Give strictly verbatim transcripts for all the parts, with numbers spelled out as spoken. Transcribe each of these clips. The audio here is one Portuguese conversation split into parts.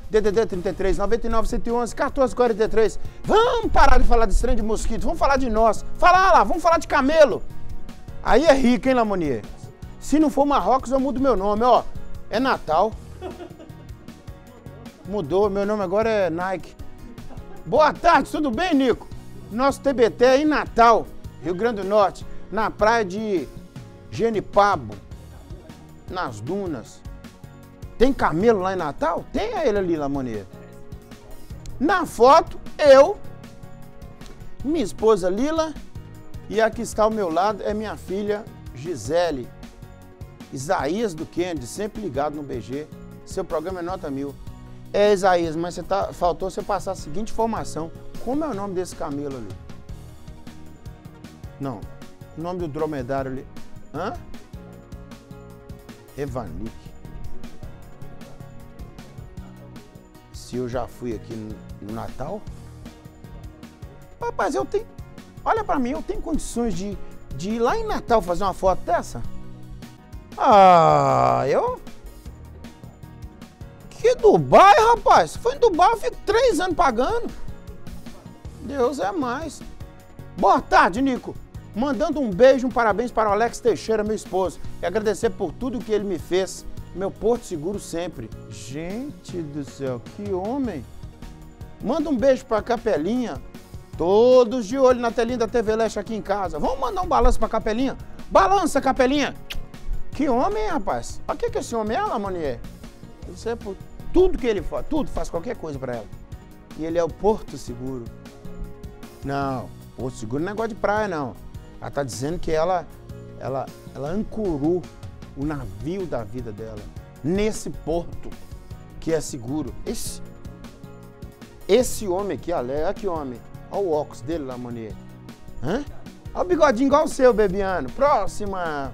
D D D trinta e três, noventa e nove, cento e onze, quatorze, quarenta e três. Vamos parar de falar de trem de mosquito, vamos falar de nós. Fala lá, vamos falar de camelo. Aí é rico, hein, Lamonier? Se não for Marrocos, eu mudo meu nome, ó. É Natal. Mudou, meu nome agora é Nike. Boa tarde, tudo bem, Nico? Nosso T B T é em Natal, Rio Grande do Norte, na praia de Genipapo, nas dunas. Tem camelo lá em Natal? Tem ele ali, Lamonier. Na foto, eu, minha esposa Lila, e aqui está ao meu lado é minha filha Gisele. Isaías do Kennedy, sempre ligado no B G. Seu programa é nota mil. É, Isaías, mas você tá, faltou você passar a seguinte informação. Como é o nome desse camelo ali? Não. O nome do dromedário ali. Hã? Evanik. Se eu já fui aqui no, no Natal? Rapaz, eu tenho... Olha pra mim, eu tenho condições de, de ir lá em Natal fazer uma foto dessa? Ah, eu... Que Dubai, rapaz? Se for em Dubai, eu fico três anos pagando. Deus é mais. Boa tarde, Nico. Mandando um beijo, um parabéns para o Alex Teixeira, meu esposo. E agradecer por tudo que ele me fez. Meu porto seguro sempre. Gente do céu, que homem. Manda um beijo para a Capelinha. Todos de olho na telinha da T V Leste aqui em casa. Vamos mandar um balanço para a Capelinha? Balança, Capelinha. Que homem, hein, rapaz? Olha o que, que esse homem é, Lamonier. Isso é por tudo que ele faz, tudo, faz qualquer coisa pra ela. E ele é o Porto Seguro. Não, Porto Seguro não é negócio de praia, não. Ela tá dizendo que ela, ela, ela ancorou o navio da vida dela nesse porto que é seguro. Esse, esse homem aqui, olha que homem. Olha o óculos dele, Lamonier. Hã? Olha o bigodinho igual o seu, Bebiano. Próxima.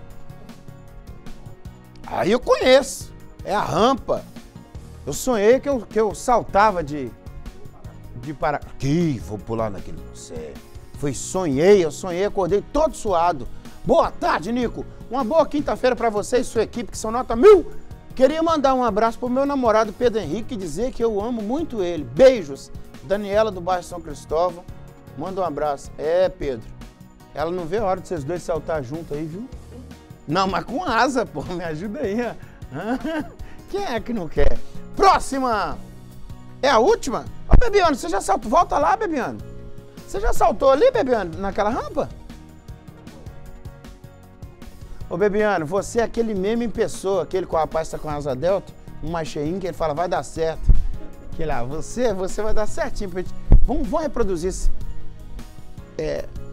Aí eu conheço. É a rampa. Eu sonhei que eu, que eu saltava de, de para... Que vou pular naquele... Você... Foi, sonhei, eu sonhei, acordei todo suado. Boa tarde, Nico. Uma boa quinta-feira para você e sua equipe, que são nota mil. Queria mandar um abraço pro meu namorado Pedro Henrique e dizer que eu amo muito ele. Beijos. Daniela do bairro São Cristóvão. Manda um abraço. É, Pedro. Ela não vê a hora de vocês dois saltar junto aí, viu? Não, mas com asa, pô. Me ajuda aí, ó. Quem é que não quer? Próxima! É a última? Ô, Bebiano, você já saltou? Volta lá, Bebiano. Você já saltou ali, Bebiano, naquela rampa? Ô, Bebiano, você é aquele meme em pessoa, aquele que o rapaz tá com a asa delta, um mais cheinho, que ele fala, vai dar certo. Que lá, você, você vai dar certinho. Pra gente... vamos, vamos reproduzir isso. É...